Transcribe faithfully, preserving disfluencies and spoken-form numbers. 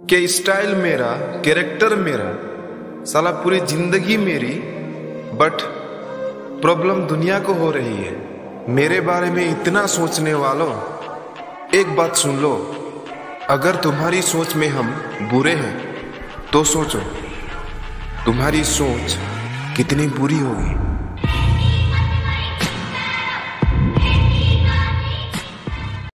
के स्टाइल मेरा, कैरेक्टर मेरा, साला पूरी जिंदगी मेरी, बट प्रॉब्लम दुनिया को हो रही है। मेरे बारे में इतना सोचने वालों, एक बात सुन लो, अगर तुम्हारी सोच में हम बुरे हैं तो सोचो तुम्हारी सोच कितनी बुरी होगी।